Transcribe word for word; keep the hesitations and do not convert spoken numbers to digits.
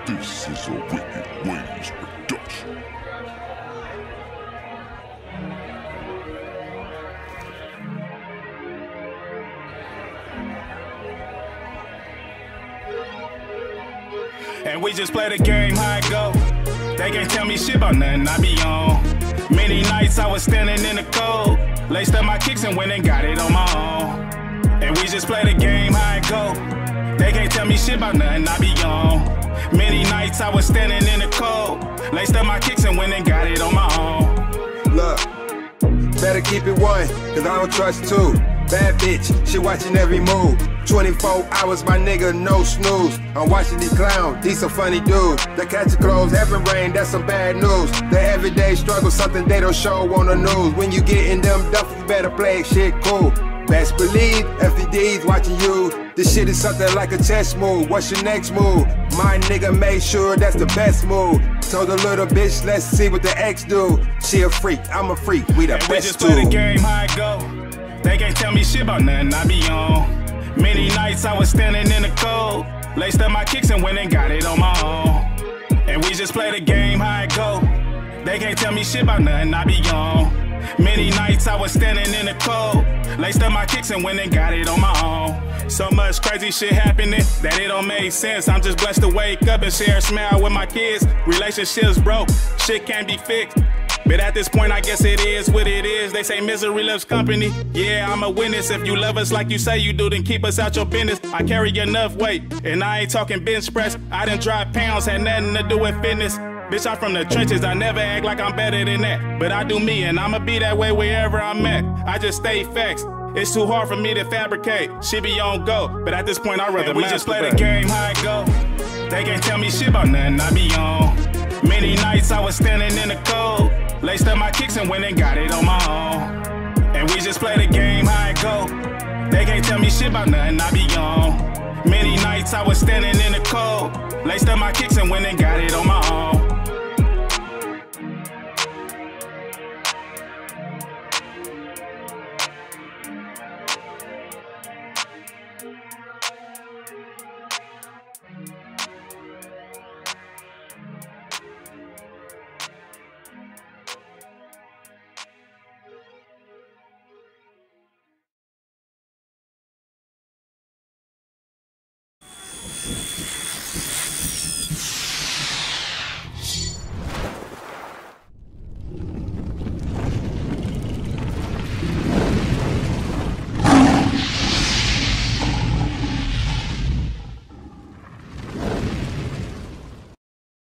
This is a Wicked Ways production. And we just play the game how it go. They can't tell me shit about nothing I be on. Many nights I was standing in the cold, laced up my kicks and went and got it on my own. And we just play the game how it go. They can't tell me shit about nothing I be on. Many nights I was standing in the cold, laced up my kicks and went and got it on my own. Look, better keep it one, cause I don't trust two. Bad bitch, she watching every move. twenty-four hours, my nigga, no snooze. I'm watching these clowns, these some funny dudes. They catch your clothes, heaven rain, that's some bad news. The everyday struggle, something they don't show on the news. When you get in them duffels, you better play shit cool. Best believe, F D D's watching you. This shit is something like a chess move. What's your next move? My nigga made sure that's the best move. Told the little bitch, let's see what the ex do. She a freak, I'm a freak, we the and best we just too. play the game how it go. They can't tell me shit about nothing I be on. Many nights I was standing in the cold, laced up my kicks and went and got it on my own. And we just play the game how it go. They can't tell me shit about nothing I be on. Many nights I was standing in the cold, laced up my kicks and went and got it on my own. So much crazy shit happening that it don't make sense. I'm just blessed to wake up and share a smile with my kids. Relationships broke, shit can't be fixed. But at this point, I guess it is what it is. They say misery loves company. Yeah, I'm a witness. If you love us like you say you do, then keep us out your business. I carry enough weight, and I ain't talking bench press. I done dropped pounds, had nothing to do with fitness. Bitch, I'm from the trenches. I never act like I'm better than that. But I do me, and I'ma be that way wherever I'm at. I just stay facts. It's too hard for me to fabricate. She be on go, but at this point, I'd rather we just play the game how it go. They can't tell me shit about nothing I be on. Many nights I was standing in the cold, laced up my kicks and went and got it on my own. And we just play the game how it go. They can't tell me shit about nothing I be on. Many nights I was standing in the cold, laced up my kicks and went and got it on my own.